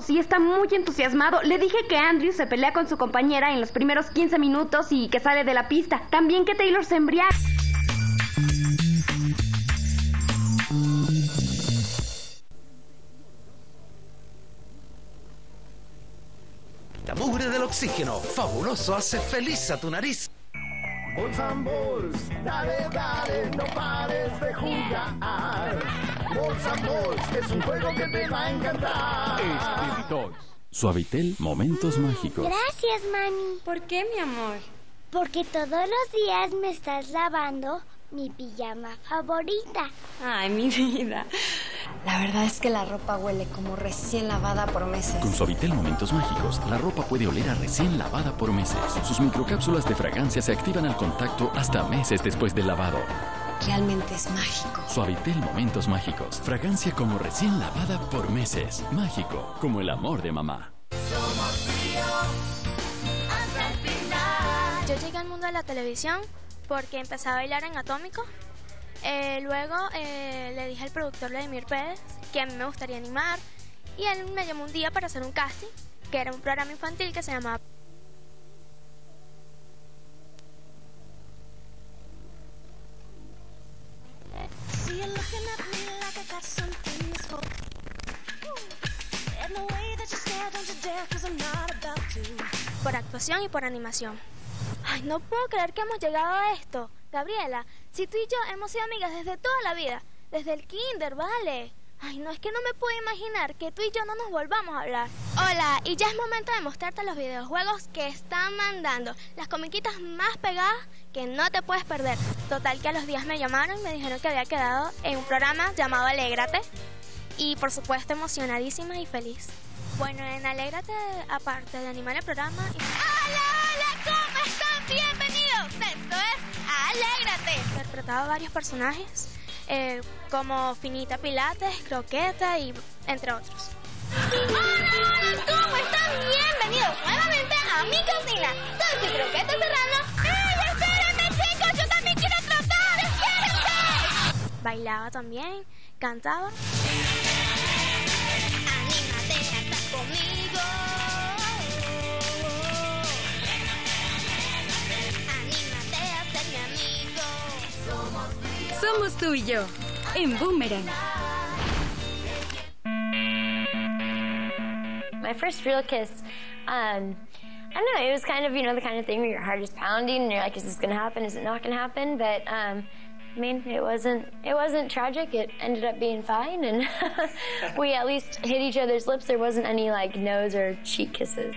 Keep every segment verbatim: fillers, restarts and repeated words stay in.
minutos y está muy entusiasmado. Le dije que Andrew se pelea con su compañera en los primeros quince minutos y que sale de la pista. También que Taylor se embriaga. La mugre del oxígeno, fabuloso, hace feliz a tu nariz. Balls and Balls, dale, dale, no pares de jugar. Balls and Balls, es un juego que te va a encantar. Es Toys. Suavitel, momentos mágicos. Gracias, mami. ¿Por qué, mi amor? Porque todos los días me estás lavando mi pijama favorita. Ay, mi vida. La verdad es que la ropa huele como recién lavada por meses. Con Suavitel Momentos Mágicos, la ropa puede oler a recién lavada por meses. Sus microcápsulas de fragancia se activan al contacto hasta meses después del lavado. Realmente es mágico. Suavitel Momentos Mágicos. Fragancia como recién lavada por meses. Mágico, como el amor de mamá. Somos fríos hasta el final. Yo llegué al mundo de la televisión porque empecé a bailar en Atómico. Eh, luego eh, le dije al productor Vladimir Pérez que a mí me gustaría animar y él me llamó un día para hacer un casting, que era un programa infantil que se llamaba por actuación y por animación. Ay, no puedo creer que hemos llegado a esto. Gabriela, si tú y yo hemos sido amigas desde toda la vida, desde el kinder, ¿vale? Ay, no, es que no me puedo imaginar que tú y yo no nos volvamos a hablar. Hola, y ya es momento de mostrarte los videojuegos que están mandando, las comiquitas más pegadas que no te puedes perder. Total que a los días me llamaron y me dijeron que había quedado en un programa llamado Alégrate. Y por supuesto emocionadísima y feliz. Bueno, en Alégrate, aparte de animar el programa... Y... ¡Hola, hola! ¿Cómo están? Bienvenidos. Esto es Alégrate. He interpretado varios personajes, eh, como Finita Pilates, Croqueta y entre otros. ¡Hola, hola! ¿Cómo están? Bienvenidos nuevamente a mi cocina. Soy su Croqueta Serrano. ¡Ey, espérenme, chicos! ¡Yo también quiero trotar! ¡Espérense! Bailaba también, cantaba. Anímate a estar conmigo. Anímate a ser mi amigo. Somos, Somos tú y yo, en Boomerang. My first real kiss, um, I don't know, it was kind of, you know, the kind of thing where your heart is pounding and you're like, is this going to happen? Is it not going to happen? But, um, I mean, it wasn't, it wasn't tragic. It ended up being fine, and we at least hit each other's lips. There wasn't any, like, nose or cheek kisses.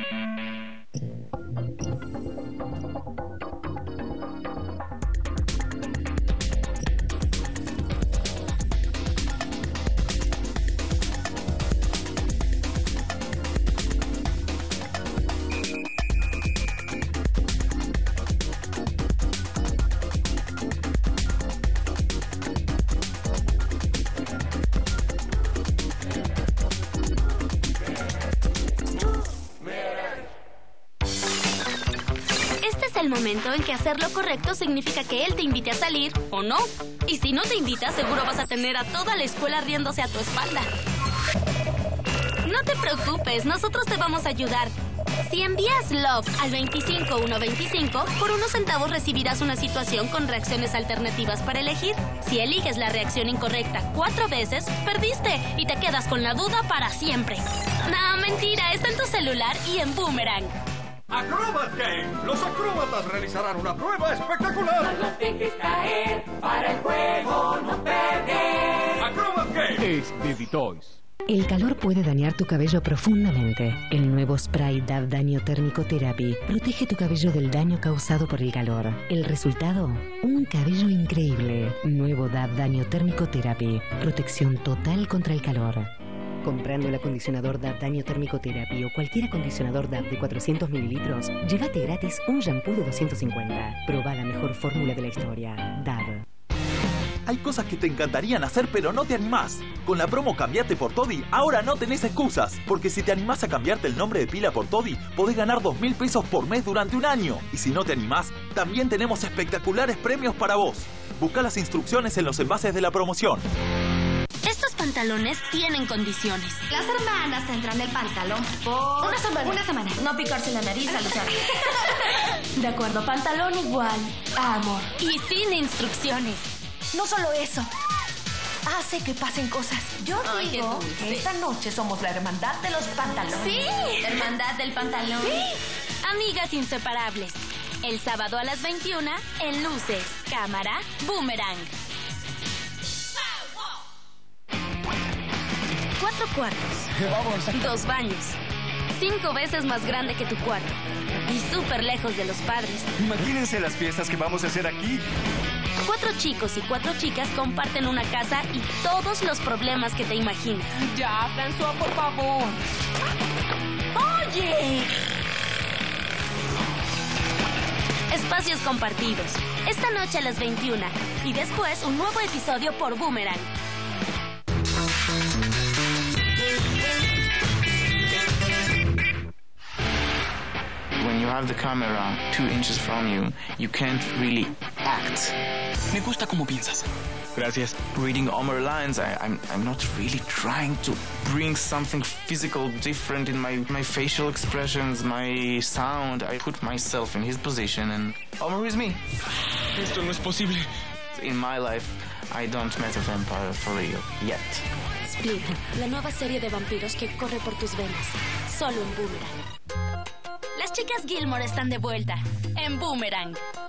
El momento en que hacer lo correcto significa que él te invite a salir o no. Y si no te invita, seguro vas a tener a toda la escuela riéndose a tu espalda. No te preocupes, nosotros te vamos a ayudar. Si envías Love al veinticinco uno veinticinco, por unos centavos recibirás una situación con reacciones alternativas para elegir. Si eliges la reacción incorrecta cuatro veces, perdiste y te quedas con la duda para siempre. No, mentira, está en tu celular y en Boomerang. Acrobat Game. Los acróbatas realizarán una prueba espectacular. No dejes caer, para el juego no perder. Acrobat Game. Es Baby Toys. El calor puede dañar tu cabello profundamente. El nuevo spray Dove Daño Térmico Therapy protege tu cabello del daño causado por el calor. El resultado, un cabello increíble. Nuevo Dove Daño Térmico Therapy. Protección total contra el calor. Comprando el acondicionador Dove Daño Térmico Therapy o cualquier acondicionador Dove de cuatrocientos mililitros, llévate gratis un shampoo de doscientos cincuenta. Proba la mejor fórmula de la historia. Dove. Hay cosas que te encantarían hacer, pero no te animás. Con la promo Cambiate por Toddy, ahora no tenés excusas. Porque si te animás a cambiarte el nombre de pila por Toddy, podés ganar dos mil pesos por mes durante un año. Y si no te animás, también tenemos espectaculares premios para vos. Busca las instrucciones en los envases de la promoción. Estos pantalones tienen condiciones. Las hermanas tendrán el pantalón por... Una semana. Una semana. No picarse la nariz al usar. De acuerdo, pantalón igual a amor. Y sin instrucciones. No solo eso. Hace que pasen cosas. Yo Ay, digo que esta noche somos la hermandad de los pantalones. Sí. Hermandad del pantalón. Sí. Amigas inseparables. El sábado a las veintiuna en Luces, Cámara, Boomerang. Cuatro cuartos. Vamos. Dos baños. Cinco veces más grande que tu cuarto. Y súper lejos de los padres. Imagínense las fiestas que vamos a hacer aquí. Cuatro chicos y cuatro chicas comparten una casa y todos los problemas que te imaginas. Ya, François, por favor. ¡Oye! Espacios compartidos. Esta noche a las veintiuna. Y después un nuevo episodio por Boomerang. When you have the camera two inches from you, you can't really act. Me gusta cómo piensas. Gracias. Reading Omer lines, I, I'm I'm not really trying to bring something physical different in my, my facial expressions, my sound. I put myself in his position and Omer is me. Esto no es posible. In my life, I don't met a vampire for real yet. Split, la nueva serie de vampiros que corre por tus venas. Solo en Boomerang. Las chicas Gilmore están de vuelta en Boomerang.